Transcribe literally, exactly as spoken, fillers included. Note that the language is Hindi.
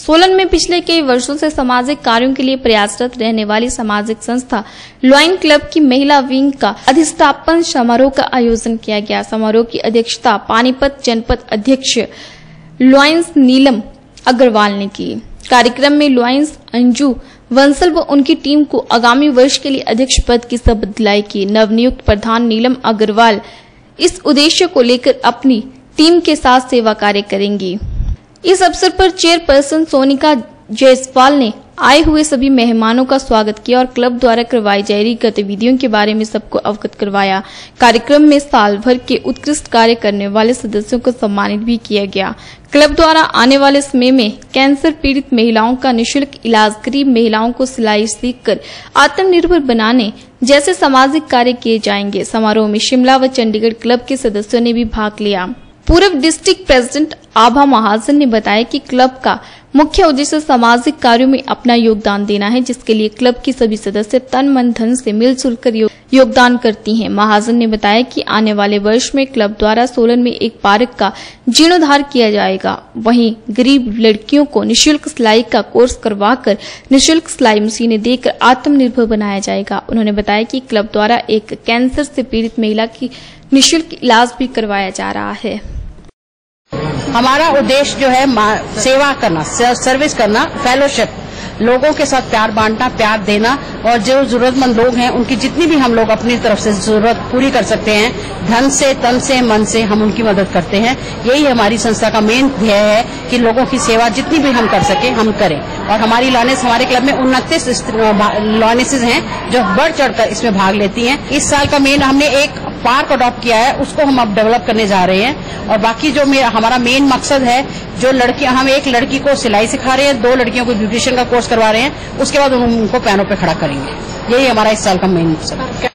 सोलन में पिछले कई वर्षों से सामाजिक कार्यों के लिए प्रयासरत रहने वाली सामाजिक संस्था लॉयन क्लब की महिला विंग का अधिष्ठापन समारोह का आयोजन किया गया। समारोह की अध्यक्षता पानीपत जनपद अध्यक्ष लॉयंस नीलम अग्रवाल ने की। कार्यक्रम में लॉयंस अंजू वंसल व उनकी टीम को आगामी वर्ष के लिए अध्यक्ष पद की शपथ दिलाई की। नवनियुक्त प्रधान नीलम अग्रवाल इस उद्देश्य को लेकर अपनी टीम के साथ सेवा कार्य करेंगी। इस अवसर पर चेयरपर्सन सोनिका जायसवाल ने आए हुए सभी मेहमानों का स्वागत किया और क्लब द्वारा करवाई जा रही गतिविधियों के बारे में सबको अवगत करवाया। कार्यक्रम में साल भर के उत्कृष्ट कार्य करने वाले सदस्यों को सम्मानित भी किया गया। क्लब द्वारा आने वाले समय में कैंसर पीड़ित महिलाओं का निःशुल्क इलाज, गरीब महिलाओं को सिलाई सीखकर आत्मनिर्भर बनाने जैसे सामाजिक कार्य किए जाएंगे। समारोह में शिमला व चंडीगढ़ क्लब के सदस्यों ने भी भाग लिया। पूर्व डिस्ट्रिक्ट प्रेसिडेंट आभा महाजन ने बताया कि क्लब का मुख्य उद्देश्य सामाजिक कार्यों में अपना योगदान देना है, जिसके लिए क्लब की सभी सदस्य तन मन धन से मिलजुल कर योगदान करती हैं। महाजन ने बताया कि आने वाले वर्ष में क्लब द्वारा सोलन में एक पार्क का जीर्णोद्धार किया जाएगा। वहीं गरीब लड़कियों को निःशुल्क सिलाई का कोर्स करवाकर निःशुल्क सिलाई मशीनें देकर आत्मनिर्भर बनाया जाएगा। उन्होंने बताया कि क्लब द्वारा एक कैंसर से पीड़ित महिला की निःशुल्क इलाज भी करवाया जा रहा है। हमारा उद्देश्य जो है सेवा करना, सर्विस करना, फेलोशिप, लोगों के साथ प्यार बांटना, प्यार देना और जो जरूरतमंद लोग हैं उनकी जितनी भी हम लोग अपनी तरफ से जरूरत पूरी कर सकते हैं, धन से, तन से, मन से हम उनकी मदद करते हैं। यही हमारी संस्था का मेन ध्येय है कि लोगों की सेवा जितनी भी हम कर सके हम करें। और हमारी लॉयनेस, हमारे क्लब में उनतीस लॉयनेसेस हैं जो बढ़ चढ़कर इसमें भाग लेती हैं। इस साल का मेन हमने एक पार्क अडॉप्ट किया है, उसको हम अब डेवलप करने जा रहे हैं। और बाकी जो हमारा मेन मकसद है, जो लड़कियां, हम एक लड़की को सिलाई सिखा रहे हैं, दो लड़कियों को ब्यूटिशियन का कोर्स करवा रहे हैं, उसके बाद उनको पैनों पे खड़ा करेंगे। यही हमारा इस साल का मेन मकसद है।